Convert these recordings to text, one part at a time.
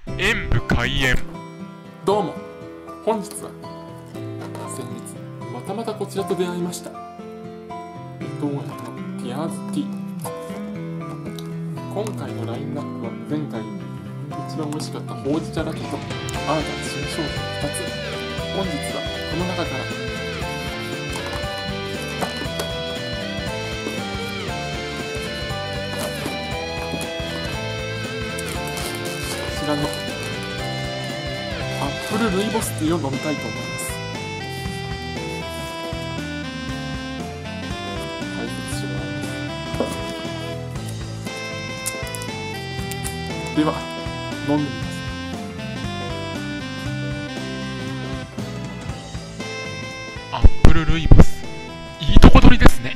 演武開演。 どうも、本日は先日またまたこちらと出会いました。伊藤屋のティアーズティー。今回のラインナップは前回一番美味しかったほうじ茶ラテと新たな新商品2つ。本日はこの中からこちらのアップルルイボスティーを飲みたいと思います。解説してもらいます。では飲んでみます。 アップルルイボス、いいとこ取りですね。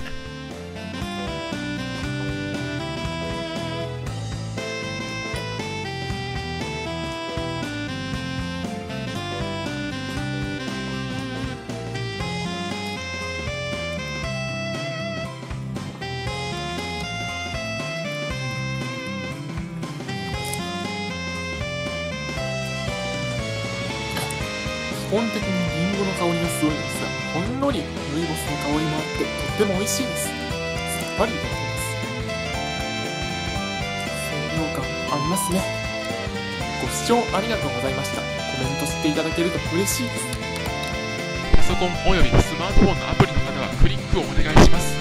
基本的にリンゴの香りがすごいんですが、ほんのりルイボスの香りもあってとっても美味しいです。さっぱりいただきます。清涼感ありますね。ご視聴ありがとうございました。コメントしていただけると嬉しいです。 パソコンおよびスマートフォンのアプリの方はクリックをお願いします。